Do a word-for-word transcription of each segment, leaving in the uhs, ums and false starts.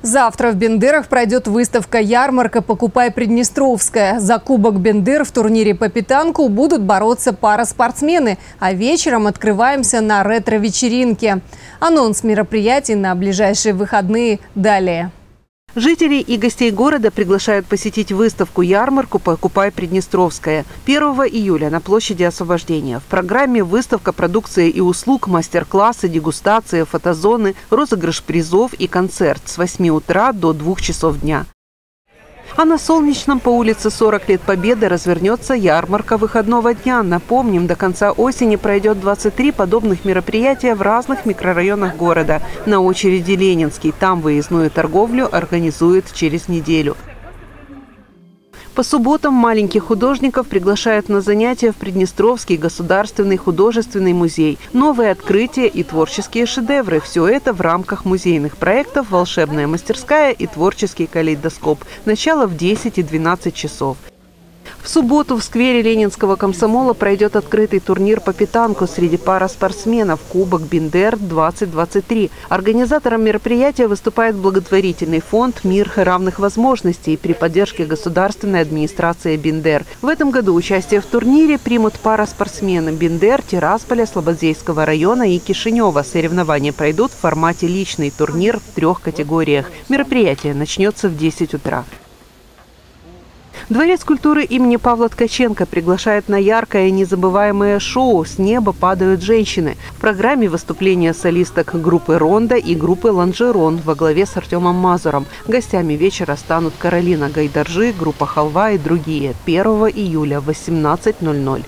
Завтра в Бендерах пройдет выставка-ярмарка «Покупай Приднестровская». За кубок Бендер в турнире по питанку будут бороться параспортсмены, а вечером открываемся на ретро-вечеринке. Анонс мероприятий на ближайшие выходные далее. Жителей и гостей города приглашают посетить выставку-ярмарку «Покупай Приднестровская» первого июля на площади Освобождения. В программе выставка продукции и услуг, мастер-классы, дегустации, фотозоны, розыгрыш призов и концерт с восьми утра до двух часов дня. А на Солнечном по улице сорок лет Победы развернется ярмарка выходного дня. Напомним, до конца осени пройдет двадцать три подобных мероприятия в разных микрорайонах города. На очереди Ленинский. Там выездную торговлю организуют через неделю. По субботам маленьких художников приглашают на занятия в Приднестровский государственный художественный музей. Новые открытия и творческие шедевры. Все это в рамках музейных проектов «Волшебная мастерская» и «Творческий калейдоскоп». Начало в десять и двенадцать часов. В субботу в сквере Ленинского комсомола пройдет открытый турнир по питанку среди параспортсменов «Кубок Бендер двадцать двадцать три». Организатором мероприятия выступает благотворительный фонд «Мир равных возможностей» при поддержке государственной администрации Бендер. В этом году участие в турнире примут параспортсмены Бендер, Тирасполя, Слободзейского района и Кишинева. Соревнования пройдут в формате личный турнир в трех категориях. Мероприятие начнется в десять утра. Дворец культуры имени Павла Ткаченко приглашает на яркое и незабываемое шоу «С неба падают женщины». В программе выступления солисток группы «Ронда» и группы «Лонжерон» во главе с Артемом Мазуром. Гостями вечера станут Каролина Гайдаржи, группа «Халва» и другие. первого июля в восемнадцать ноль ноль.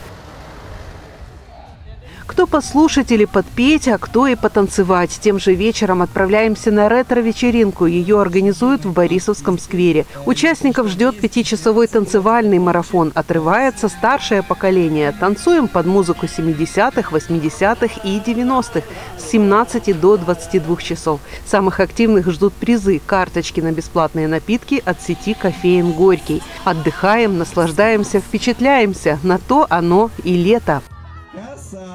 Кто послушать или подпеть, а кто и потанцевать. Тем же вечером отправляемся на ретро-вечеринку. Ее организуют в Борисовском сквере. Участников ждет пятичасовой танцевальный марафон. Отрывается старшее поколение. Танцуем под музыку семидесятых, восьмидесятых и девяностых с семнадцати до двадцати двух часов. Самых активных ждут призы. Карточки на бесплатные напитки от сети кофеен «Горький». Отдыхаем, наслаждаемся, впечатляемся. На то оно и лето.